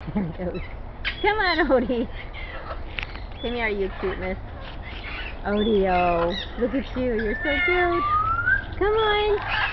There he goes. Come on, Odie. Come here, you cuteness. Odie-o. Look at you. You're so cute. Come on.